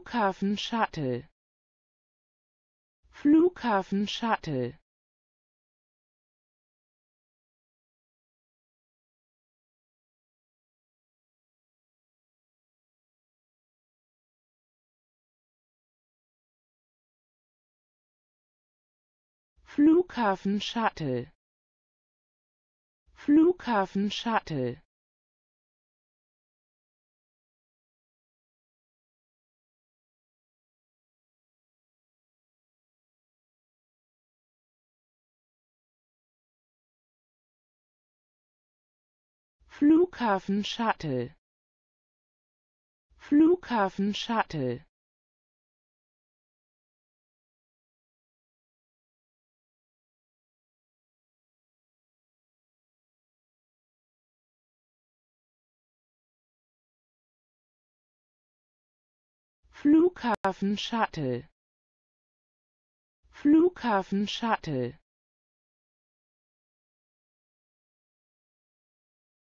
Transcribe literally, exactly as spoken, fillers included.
Flughafen Shuttle, Flughafen Shuttle, Flughafen Shuttle, Flughafen Shuttle, Flughafen Shuttle, Flughafen Shuttle, Flughafen Shuttle, Flughafen Shuttle,